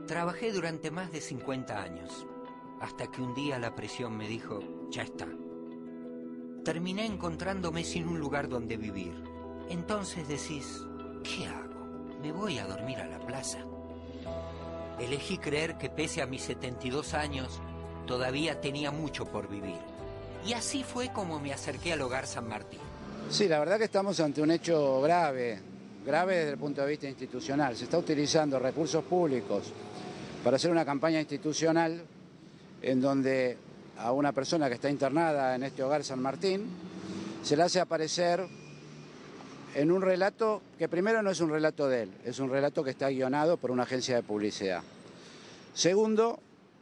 Trabajé durante más de 50 años, hasta que un día la presión me dijo, ya está. Terminé encontrándome sin un lugar donde vivir. Entonces decís, ¿qué hago? Me voy a dormir a la plaza. Elegí creer que pese a mis 72 años, todavía tenía mucho por vivir. Y así fue como me acerqué al Hogar San Martín. Sí, la verdad que estamos ante un hecho grave desde el punto de vista institucional. Se está utilizando recursos públicos para hacer una campaña institucional en donde a una persona que está internada en este Hogar San Martín se le hace aparecer en un relato que primero no es un relato de él, es un relato que está guionado por una agencia de publicidad. Segundo,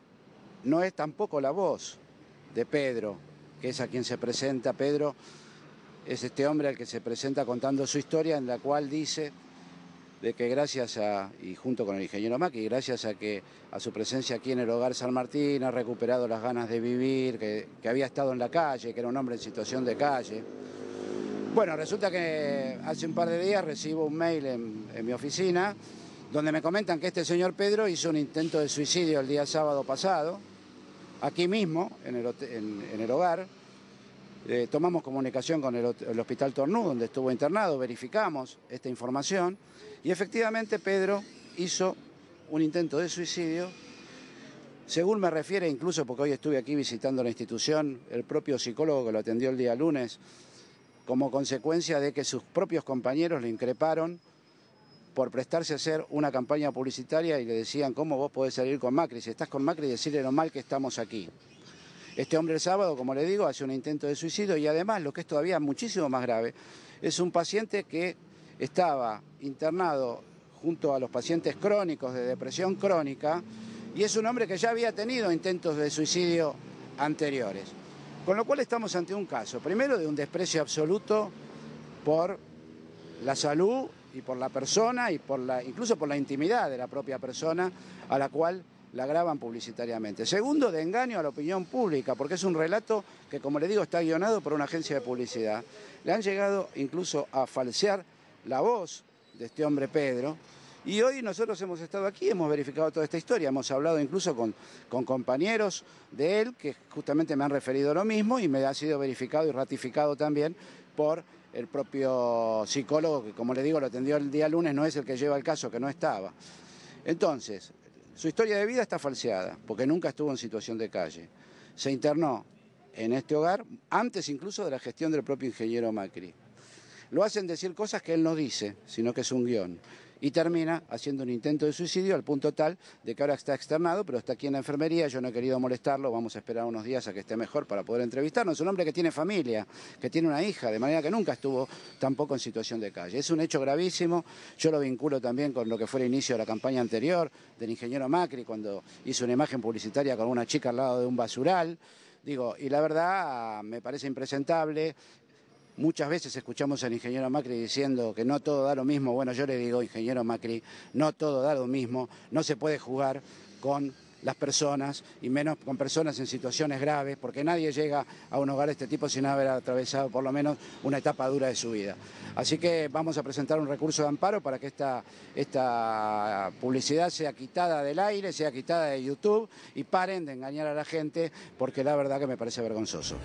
no es tampoco la voz de Pedro, que es a quien se presenta. Pedro es este hombre al que se presenta contando su historia, en la cual dice de que gracias a, y junto con el ingeniero Macri, gracias a su presencia aquí en el Hogar San Martín, ha recuperado las ganas de vivir, que había estado en la calle, que era un hombre en situación de calle. Bueno, resulta que hace un par de días recibo un mail en mi oficina, donde me comentan que este señor Pedro hizo un intento de suicidio el día sábado pasado, aquí mismo, en el hogar. Tomamos comunicación con el Hospital Tornú, donde estuvo internado, verificamos esta información y efectivamente Pedro hizo un intento de suicidio. Según me refiere, incluso porque hoy estuve aquí visitando la institución, el propio psicólogo que lo atendió el día lunes, como consecuencia de que sus propios compañeros le increparon por prestarse a hacer una campaña publicitaria y le decían, ¿cómo vos podés salir con Macri? Si estás con Macri, decirle lo mal que estamos aquí. Este hombre el sábado, como le digo, hace un intento de suicidio y además, lo que es todavía muchísimo más grave, es un paciente que estaba internado junto a los pacientes crónicos de depresión crónica y es un hombre que ya había tenido intentos de suicidio anteriores. Con lo cual estamos ante un caso, primero, de un desprecio absoluto por la salud y por la persona y incluso por la intimidad de la propia persona a la cual la graban publicitariamente. Segundo, de engaño a la opinión pública, porque es un relato que, como le digo, está guionado por una agencia de publicidad. Le han llegado incluso a falsear la voz de este hombre Pedro, y hoy nosotros hemos estado aquí, hemos verificado toda esta historia, hemos hablado incluso con compañeros de él que justamente me han referido lo mismo y me ha sido verificado y ratificado también por el propio psicólogo que, como le digo, lo atendió el día lunes, no es el que lleva el caso, que no estaba. Entonces, su historia de vida está falseada, porque nunca estuvo en situación de calle. Se internó en este hogar, antes incluso de la gestión del propio ingeniero Macri. Lo hacen decir cosas que él no dice, sino que es un guión. Y termina haciendo un intento de suicidio al punto tal de que ahora está externado, pero está aquí en la enfermería. Yo no he querido molestarlo, vamos a esperar unos días a que esté mejor para poder entrevistarnos. Es un hombre que tiene familia, que tiene una hija, de manera que nunca estuvo tampoco en situación de calle. Es un hecho gravísimo, yo lo vinculo también con lo que fue el inicio de la campaña anterior del ingeniero Macri, cuando hizo una imagen publicitaria con una chica al lado de un basural. Digo, y la verdad me parece impresentable. Muchas veces escuchamos al ingeniero Macri diciendo que no todo da lo mismo. Bueno, yo le digo, ingeniero Macri, no todo da lo mismo. No se puede jugar con las personas y menos con personas en situaciones graves, porque nadie llega a un hogar de este tipo sin haber atravesado por lo menos una etapa dura de su vida. Así que vamos a presentar un recurso de amparo para que esta publicidad sea quitada del aire, sea quitada de YouTube y paren de engañar a la gente, porque la verdad que me parece vergonzoso.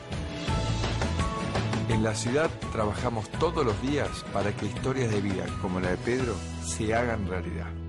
En la ciudad trabajamos todos los días para que historias de vida como la de Pedro se hagan realidad.